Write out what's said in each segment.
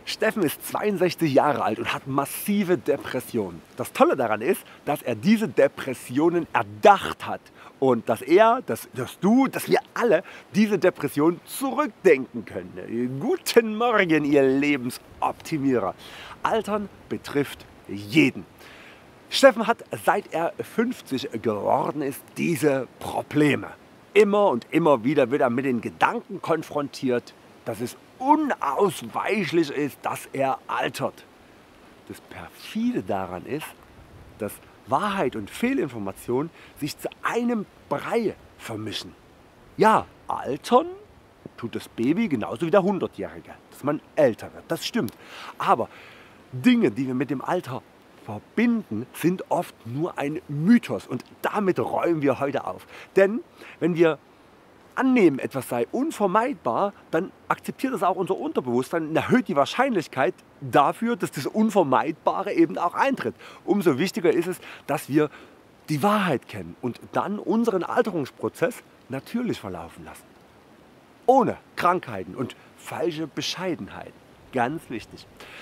Steffen ist 62 Jahre alt und hat massive Depressionen. Das Tolle daran ist, dass er diese Depressionen erdacht hat und dass er, dass wir alle diese Depression zurückdenken können. Guten Morgen, ihr Lebensoptimierer. Altern betrifft jeden. Steffen hat, seit er 50 geworden ist, diese Probleme. Immer und immer wieder wird er mit den Gedanken konfrontiert, dass es unausweichlich ist, dass er altert. Das Perfide daran ist, dass Wahrheit und Fehlinformation sich zu einem Brei vermischen. Ja, altern tut das Baby genauso wie der 100-Jährige, dass man älter wird, das stimmt. Aber Dinge, die wir mit dem Alter verbinden, sind oft nur ein Mythos und damit räumen wir heute auf. Denn wenn wir annehmen, etwas sei unvermeidbar, dann akzeptiert es auch unser Unterbewusstsein und erhöht die Wahrscheinlichkeit dafür, dass das Unvermeidbare eben auch eintritt. Umso wichtiger ist es, dass wir die Wahrheit kennen und dann unseren Alterungsprozess natürlich verlaufen lassen. Ohne Krankheiten und falsche Bescheidenheit. Ganz wichtig.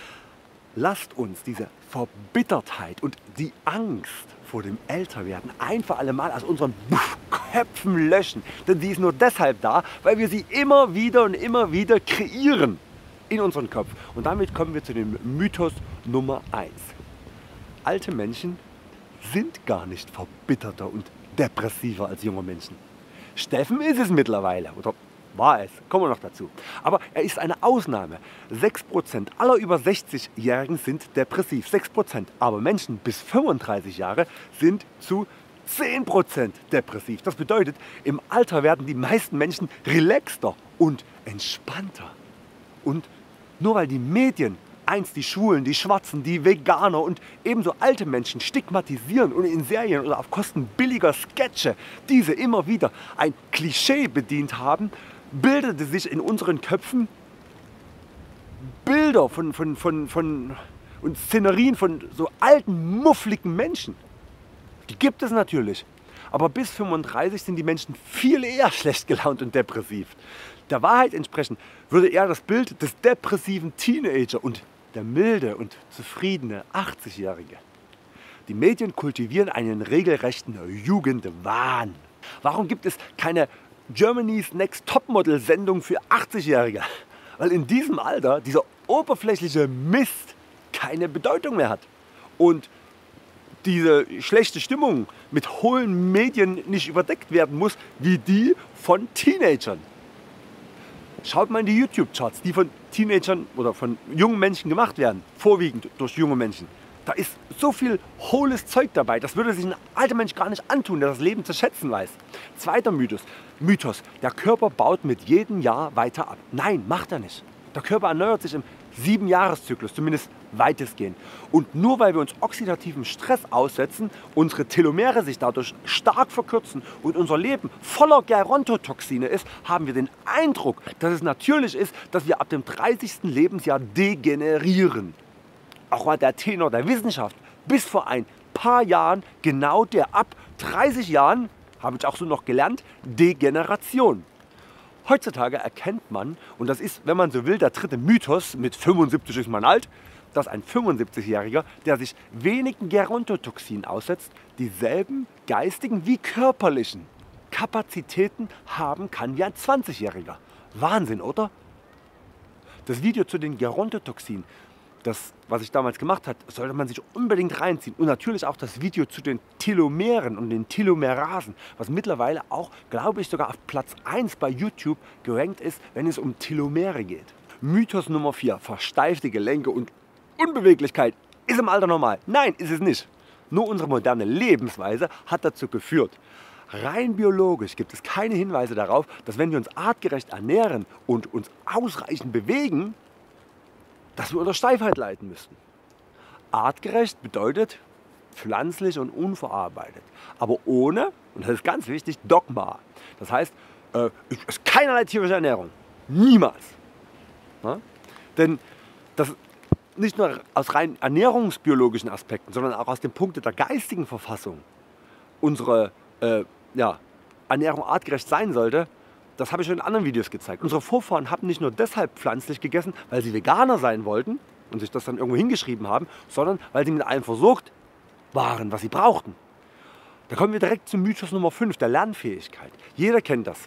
Lasst uns diese Verbittertheit und die Angst vor dem Älterwerden ein für alle Mal aus unseren Köpfen löschen. Denn sie ist nur deshalb da, weil wir sie immer wieder kreieren in unseren Kopf. Und damit kommen wir zu dem Mythos Nummer 1. Alte Menschen sind gar nicht verbitterter und depressiver als junge Menschen. Steffen ist es mittlerweile, oder war es, kommen wir noch dazu. Aber er ist eine Ausnahme. 6% aller über 60-Jährigen sind depressiv. 6%. Aber Menschen bis 35 Jahre sind zu 10% depressiv. Das bedeutet, im Alter werden die meisten Menschen relaxter und entspannter. Und nur weil die Medien einst die Schwulen, die Schwarzen, die Veganer und ebenso alte Menschen stigmatisieren und in Serien oder auf Kosten billiger Sketche diese immer wieder ein Klischee bedient haben, bildete sich in unseren Köpfen Bilder und Szenerien von so alten, muffligen Menschen. Die gibt es natürlich. Aber bis 35 sind die Menschen viel eher schlecht gelaunt und depressiv. Der Wahrheit entsprechend würde eher das Bild des depressiven Teenager und der milde und zufriedene 80-Jährige. Die Medien kultivieren einen regelrechten Jugendwahn. Warum gibt es keine Germany's Next Topmodel Sendung für 80-Jährige? Weil in diesem Alter dieser oberflächliche Mist keine Bedeutung mehr hat. Und diese schlechte Stimmung mit hohlen Medien nicht überdeckt werden muss, wie die von Teenagern. Schaut mal in die YouTube-Charts, die von Teenagern oder von jungen Menschen gemacht werden, vorwiegend durch junge Menschen. Da ist so viel hohles Zeug dabei, das würde sich ein alter Mensch gar nicht antun, der das Leben zu schätzen weiß. Zweiter Mythos, der Körper baut mit jedem Jahr weiter ab. Nein, macht er nicht. Der Körper erneuert sich im 7-Jahres-Zyklus, zumindest weitestgehend. Und nur weil wir uns oxidativen Stress aussetzen, unsere Telomere sich dadurch stark verkürzen und unser Leben voller Gerontotoxine ist, haben wir den Eindruck, dass es natürlich ist, dass wir ab dem 30. Lebensjahr degenerieren. Auch war der Tenor der Wissenschaft bis vor ein paar Jahren genau der ab 30 Jahren, habe ich auch so noch gelernt, Degeneration. Heutzutage erkennt man, und das ist, wenn man so will, der dritte Mythos, mit 75 ist man alt, dass ein 75-Jähriger, der sich wenigen Gerontotoxinen aussetzt, dieselben geistigen wie körperlichen Kapazitäten haben kann wie ein 20-Jähriger. Wahnsinn, oder? Das Video zu den Gerontotoxinen, das, was ich damals gemacht habe, sollte man sich unbedingt reinziehen. Und natürlich auch das Video zu den Telomeren und den Telomerasen, was mittlerweile auch, glaube ich, sogar auf Platz 1 bei YouTube gerankt ist, wenn es um Telomere geht. Mythos Nummer 4, versteifte Gelenke und Unbeweglichkeit ist im Alter normal. Nein, ist es nicht. Nur unsere moderne Lebensweise hat dazu geführt. Rein biologisch gibt es keine Hinweise darauf, dass wenn wir uns artgerecht ernähren und uns ausreichend bewegen, dass wir unter Steifheit leiden müssten. Artgerecht bedeutet pflanzlich und unverarbeitet, aber ohne, und das ist ganz wichtig, Dogma. Das heißt, es ist keinerlei tierische Ernährung. Niemals. Ja? Denn das nicht nur aus rein ernährungsbiologischen Aspekten, sondern auch aus dem Punkt der geistigen Verfassung unsere Ernährung artgerecht sein sollte, das habe ich schon in anderen Videos gezeigt. Unsere Vorfahren haben nicht nur deshalb pflanzlich gegessen, weil sie Veganer sein wollten und sich das dann irgendwo hingeschrieben haben, sondern weil sie mit allem versorgt waren, was sie brauchten. Da kommen wir direkt zum Mythos Nummer 5, der Lernfähigkeit. Jeder kennt das.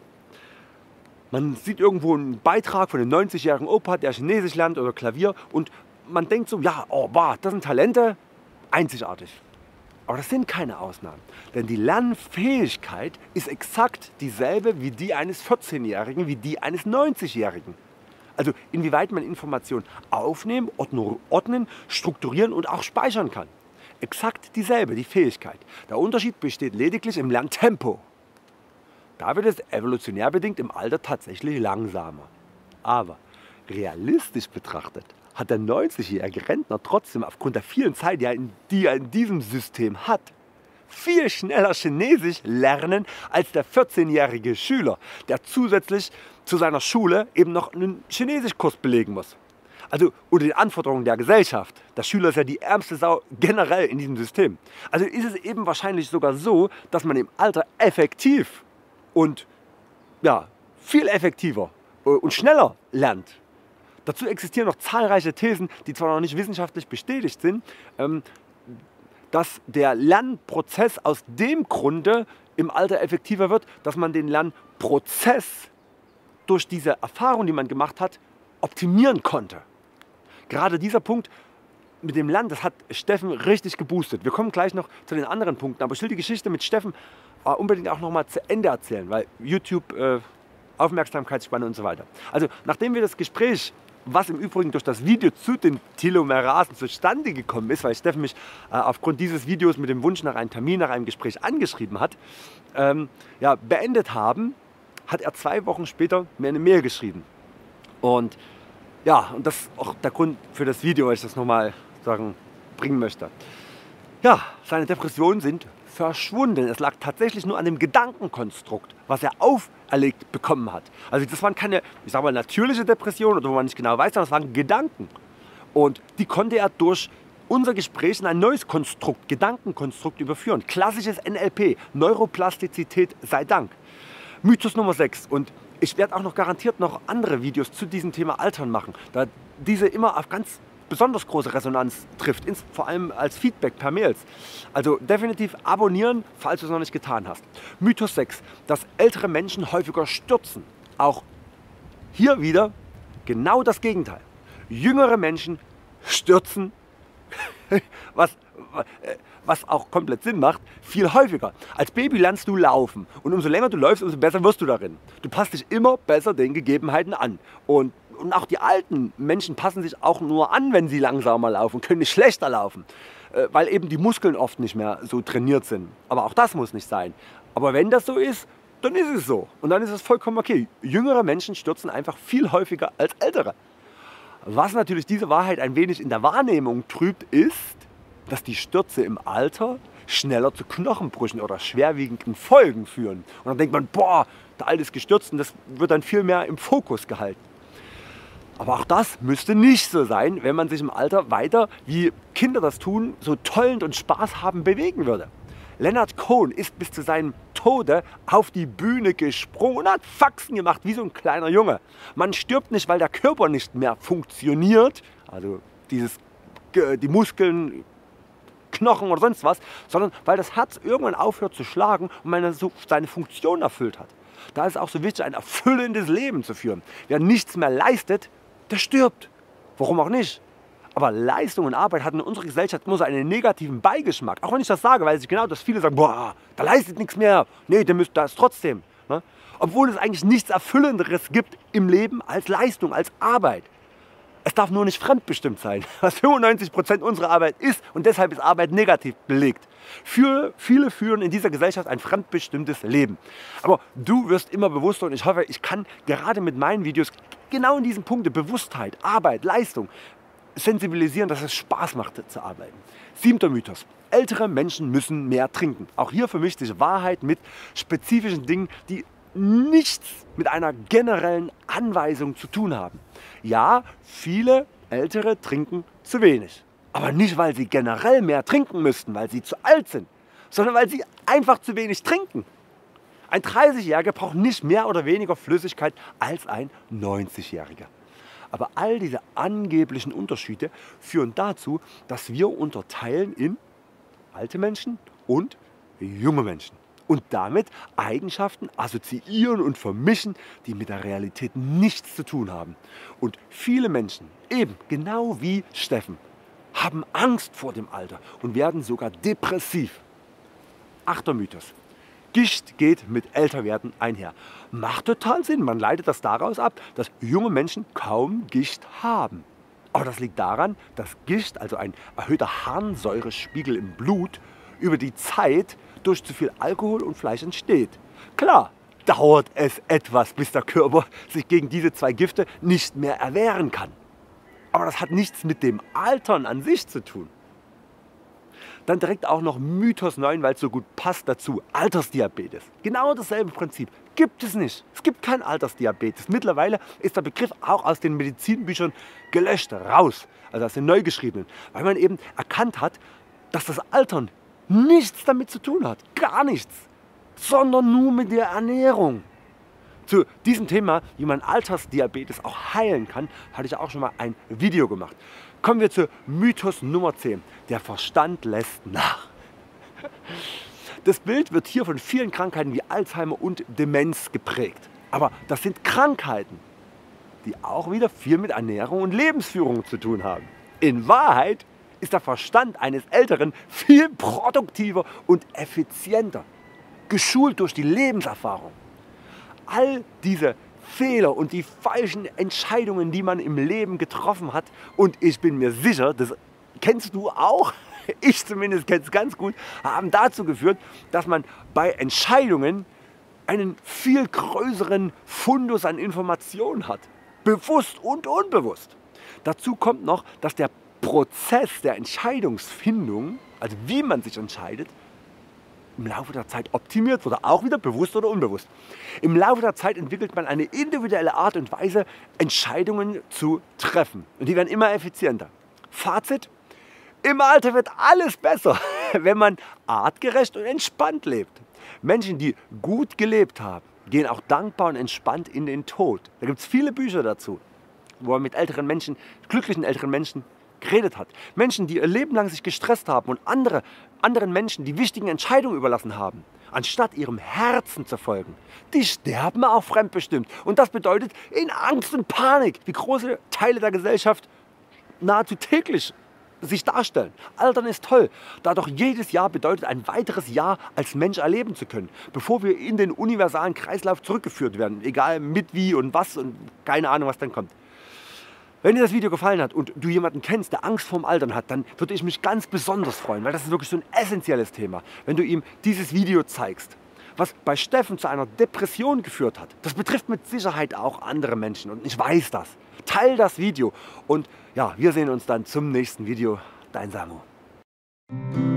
Man sieht irgendwo einen Beitrag von einem 90-jährigen Opa, der Chinesisch lernt oder Klavier und man denkt so, ja, oh, wow, das sind Talente, einzigartig. Aber das sind keine Ausnahmen, denn die Lernfähigkeit ist exakt dieselbe wie die eines 14-Jährigen, wie die eines 90-Jährigen. Also inwieweit man Informationen aufnehmen, ordnen, strukturieren und auch speichern kann. Exakt dieselbe, die Fähigkeit. Der Unterschied besteht lediglich im Lerntempo. Da wird es evolutionär bedingt im Alter tatsächlich langsamer. Aber realistisch betrachtet hat der 90-jährige Rentner trotzdem aufgrund der vielen Zeit, die er in diesem System hat, viel schneller Chinesisch lernen als der 14-jährige Schüler, der zusätzlich zu seiner Schule eben noch einen Chinesischkurs belegen muss. Also unter den Anforderungen der Gesellschaft. Der Schüler ist ja die ärmste Sau generell in diesem System. Also ist es eben wahrscheinlich sogar so, dass man im Alter effektiv und ja, viel effektiver und schneller lernt. Dazu existieren noch zahlreiche Thesen, die zwar noch nicht wissenschaftlich bestätigt sind, dass der Lernprozess aus dem Grunde im Alter effektiver wird, dass man den Lernprozess durch diese Erfahrung, die man gemacht hat, optimieren konnte. Gerade dieser Punkt mit dem Lernen, das hat Steffen richtig geboostet. Wir kommen gleich noch zu den anderen Punkten, aber ich will die Geschichte mit Steffen unbedingt auch noch mal zu Ende erzählen, weil YouTube, Aufmerksamkeitsspanne und so weiter. Also nachdem wir das Gespräch, was im Übrigen durch das Video zu den Telomerasen zustande gekommen ist, weil Steffen mich aufgrund dieses Videos mit dem Wunsch nach einem Termin, nach einem Gespräch angeschrieben hat, ja, beendet haben, hat er 2 Wochen später mir eine Mail geschrieben. Und ja, und das ist auch der Grund für das Video, weil ich das nochmal bringen möchte. Ja, seine Depressionen sind verschwunden. Es lag tatsächlich nur an dem Gedankenkonstrukt, was er auferlegt bekommen hat. Also das waren keine, ich sag mal, natürliche Depressionen oder wo man nicht genau weiß, sondern das waren Gedanken. Und die konnte er durch unser Gespräch in ein neues Konstrukt, Gedankenkonstrukt überführen. Klassisches NLP, Neuroplastizität sei Dank. Mythos Nummer 6. Und ich werde auch noch garantiert noch andere Videos zu diesem Thema Altern machen, da diese immer auf ganz besonders große Resonanz trifft, vor allem als Feedback per Mails. Also definitiv abonnieren, falls du es noch nicht getan hast. Mythos 6, dass ältere Menschen häufiger stürzen. Auch hier wieder genau das Gegenteil. Jüngere Menschen stürzen, was auch komplett Sinn macht, viel häufiger. Als Baby lernst du laufen und umso länger du läufst, umso besser wirst du darin. Du passt dich immer besser den Gegebenheiten an. Und auch die alten Menschen passen sich auch nur an, wenn sie langsamer laufen, können nicht schlechter laufen, weil eben die Muskeln oft nicht mehr so trainiert sind. Aber auch das muss nicht sein. Aber wenn das so ist, dann ist es so. Und dann ist es vollkommen okay. Jüngere Menschen stürzen einfach viel häufiger als ältere. Was natürlich diese Wahrheit ein wenig in der Wahrnehmung trübt, ist, dass die Stürze im Alter schneller zu Knochenbrüchen oder schwerwiegenden Folgen führen. Und dann denkt man, boah, der Alte ist gestürzt und das wird dann viel mehr im Fokus gehalten. Aber auch das müsste nicht so sein, wenn man sich im Alter weiter, wie Kinder das tun, so tollend und Spaß haben bewegen würde. Leonard Cohen ist bis zu seinem Tode auf die Bühne gesprungen und hat Faxen gemacht wie so ein kleiner Junge. Man stirbt nicht, weil der Körper nicht mehr funktioniert, also die Muskeln, Knochen oder sonst was, sondern weil das Herz irgendwann aufhört zu schlagen und man so seine Funktion erfüllt hat. Da ist es auch so wichtig, ein erfüllendes Leben zu führen. Wer nichts mehr leistet, der stirbt. Warum auch nicht? Aber Leistung und Arbeit hat in unserer Gesellschaft immer so einen negativen Beigeschmack. Auch wenn ich das sage, weil ich genau, dass viele sagen, boah, da leistet nichts mehr. Nee, der müsste das trotzdem. Ne? Obwohl es eigentlich nichts Erfüllenderes gibt im Leben als Leistung, als Arbeit. Es darf nur nicht fremdbestimmt sein, was 95% unserer Arbeit ist und deshalb ist Arbeit negativ belegt. Viele führen in dieser Gesellschaft ein fremdbestimmtes Leben. Aber du wirst immer bewusster und ich hoffe, ich kann gerade mit meinen Videos genau in diesen Punkten Bewusstheit, Arbeit, Leistung sensibilisieren, dass es Spaß macht zu arbeiten. 7. Mythos. Ältere Menschen müssen mehr trinken. Auch hier vermischt sich Wahrheit mit spezifischen Dingen, die nichts mit einer generellen Anweisung zu tun haben. Ja, viele Ältere trinken zu wenig. Aber nicht, weil sie generell mehr trinken müssten, weil sie zu alt sind, sondern weil sie einfach zu wenig trinken. Ein 30-Jähriger braucht nicht mehr oder weniger Flüssigkeit als ein 90-Jähriger. Aber all diese angeblichen Unterschiede führen dazu, dass wir unterteilen in alte Menschen und junge Menschen. Und damit Eigenschaften assoziieren und vermischen, die mit der Realität nichts zu tun haben. Und viele Menschen, eben genau wie Steffen, haben Angst vor dem Alter und werden sogar depressiv. Achter Mythos. Gicht geht mit Älterwerden einher. Macht total Sinn. Man leitet das daraus ab, dass junge Menschen kaum Gicht haben. Aber das liegt daran, dass Gicht, also ein erhöhter Harnsäurespiegel im Blut, über die Zeit durch zu viel Alkohol und Fleisch entsteht. Klar, dauert es etwas, bis der Körper sich gegen diese zwei Gifte nicht mehr erwehren kann. Aber das hat nichts mit dem Altern an sich zu tun. Dann direkt auch noch Mythos 9, weil es so gut passt dazu. Altersdiabetes. Genau dasselbe Prinzip. Gibt es nicht. Es gibt kein Altersdiabetes. Mittlerweile ist der Begriff auch aus den Medizinbüchern gelöscht, raus. Also aus den Neugeschriebenen. Weil man eben erkannt hat, dass das Altern nichts damit zu tun hat. Gar nichts. Sondern nur mit der Ernährung. Zu diesem Thema, wie man Altersdiabetes auch heilen kann, hatte ich auch schon mal ein Video gemacht. Kommen wir zu Mythos Nummer 10. Der Verstand lässt nach. Das Bild wird hier von vielen Krankheiten wie Alzheimer und Demenz geprägt. Aber das sind Krankheiten, die auch wieder viel mit Ernährung und Lebensführung zu tun haben. In Wahrheit ist der Verstand eines Älteren viel produktiver und effizienter, geschult durch die Lebenserfahrung. All diese Fehler und die falschen Entscheidungen, die man im Leben getroffen hat, und ich bin mir sicher, das kennst du auch, ich zumindest kenne es ganz gut, haben dazu geführt, dass man bei Entscheidungen einen viel größeren Fundus an Informationen hat. Bewusst und unbewusst. Dazu kommt noch, dass der Prozess der Entscheidungsfindung, also wie man sich entscheidet, im Laufe der Zeit optimiert wurde, auch wieder bewusst oder unbewusst. Im Laufe der Zeit entwickelt man eine individuelle Art und Weise, Entscheidungen zu treffen. Und die werden immer effizienter. Fazit: Im Alter wird alles besser, wenn man artgerecht und entspannt lebt. Menschen, die gut gelebt haben, gehen auch dankbar und entspannt in den Tod. Da gibt es viele Bücher dazu, wo man mit älteren Menschen, glücklichen älteren Menschen geredet hat. Menschen, die ihr Leben lang sich gestresst haben und anderen Menschen die wichtigen Entscheidungen überlassen haben, anstatt ihrem Herzen zu folgen, die sterben auch fremdbestimmt. Und das bedeutet in Angst und Panik, wie große Teile der Gesellschaft nahezu täglich sich darstellen. Altern ist toll, da doch jedes Jahr bedeutet, ein weiteres Jahr als Mensch erleben zu können, bevor wir in den universalen Kreislauf zurückgeführt werden, egal mit wie und was und keine Ahnung, was dann kommt. Wenn dir das Video gefallen hat und du jemanden kennst, der Angst vorm Altern hat, dann würde ich mich ganz besonders freuen, weil das ist wirklich so ein essentielles Thema, wenn du ihm dieses Video zeigst. Was bei Steffen zu einer Depression geführt hat, das betrifft mit Sicherheit auch andere Menschen und ich weiß das. Teil das Video und ja, wir sehen uns dann zum nächsten Video. Dein Samu.